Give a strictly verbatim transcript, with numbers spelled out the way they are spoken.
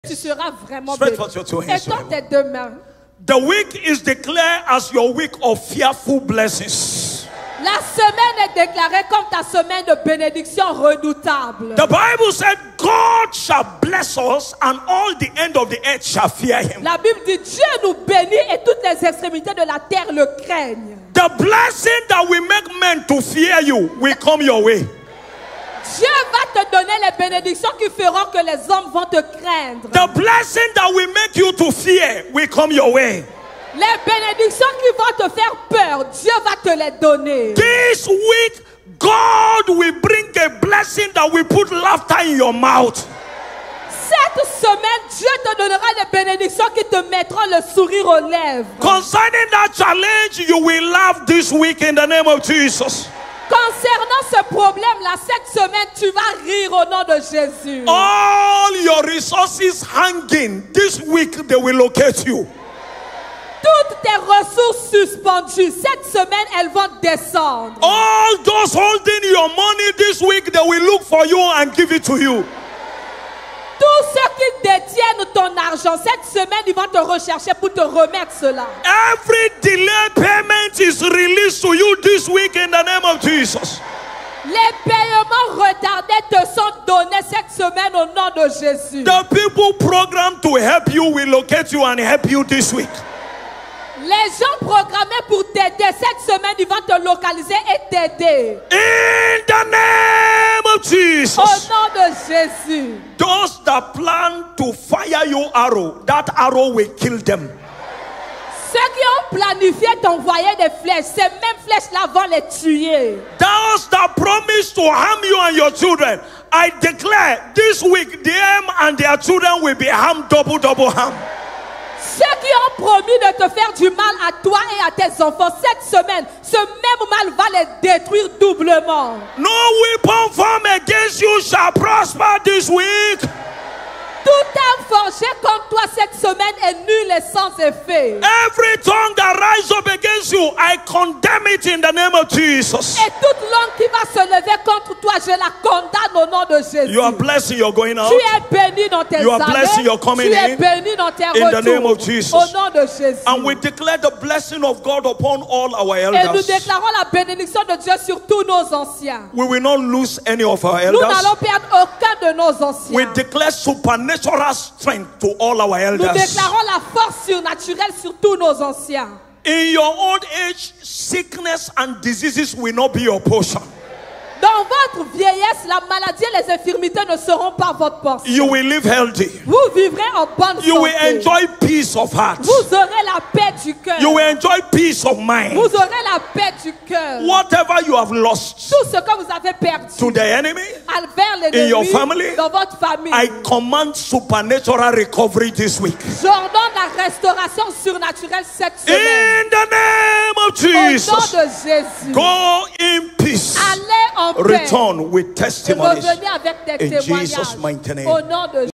Tu seras vraiment Spread béni. forth your two hands. Étends tes deux mains. The week is declared as your week of fearful blessings. La semaine est déclarée comme ta semaine de bénédiction redoutable. The Bible said God shall bless us and all the end of the earth shall fear him. La Bible dit Dieu nous bénit et toutes les extrémités de la terre le craignent. The blessing that will make men to fear you will come your way. Dieu va te donner les bénédictions qui feront que les hommes vont te craindre. The blessing that will make you to fear will come your way. Les bénédictions qui vont te faire peur, Dieu va te les donner. This week, God will bring a blessing that will put laughter in your mouth. Cette semaine, Dieu te donnera des bénédictions qui te mettront le sourire aux lèvres. Concerning that challenge, you will laugh this week in the name of Jesus. Concernant ce problème-là, cette semaine, tu vas rire au nom de Jésus. All your resources hanging, this week they will locate you. Toutes tes ressources suspendues, cette semaine, elles vont descendre. All those holding your money this week, they will look for you and give it to you. Tous ceux qui détiennent ton argent, cette semaine, ils vont te rechercher pour te remettre cela. Every delayed payment is released to you this week in the name of Jesus. Les paiements retardés te sont donnés cette semaine au nom de Jésus. The people programmed to help you will locate you and help you this week. Les gens programmés pour t'aider cette semaine, ils vont te localiser et t'aider. In the name of Jesus. Au nom de Jésus. Those that plan to fire your arrow, that arrow will kill them. Ceux qui ont planifié t'envoyer des flèches, ces mêmes flèches-là vont les tuer. Those that promise to harm you and your children, I declare this week them and their children will be harmed double, double harm. Ceux qui ont promis de te faire du mal à toi et à tes enfants, cette semaine, ce même mal va les détruire doublement. No weapon formed against you shall prosper this week. Toute arme forgée contre toi cette semaine est nulle et sans effet. Every tongue that rises up against you, I condemn it in the name of Jesus. Et toute langue qui va se lever contre toi, je la condamne au nom de Jésus. You are blessed, you're going out. Tu es béni dans tes You are allées. blessed, you're coming Tu es in. béni dans tes In the name retours. of Jesus. Au nom de Jésus. And we declare the blessing of God upon all our Et nous elders. déclarons la bénédiction de Dieu sur tous nos anciens. We will not lose any of our Nous elders. n'allons perdre aucun de nos anciens. We declare supernatural strength to all our Nous elders. déclarons la force surnaturelle sur tous nos anciens. In your old age, sickness and diseases will not be your portion. Dans votre vieillesse, la maladie et les infirmités ne seront pas votre portion. You will live healthy. Vous vivrez en bonne You will santé. enjoy peace of heart. Vous aurez la paix du cœur. You will enjoy peace of mind. Vous aurez la paix du cœur. Whatever you have lost Tout ce que vous avez perdu to the enemy, envers in your l'ennemi family, dans votre famille, I command supernatural recovery this week. j'ordonne la restauration surnaturelle cette semaine. In the name of Au nom Jesus, de Jésus. go in peace. Allez en paix. Return with testimonies. Revenez avec des In témoignages. Jesus' mighty name. Au nom de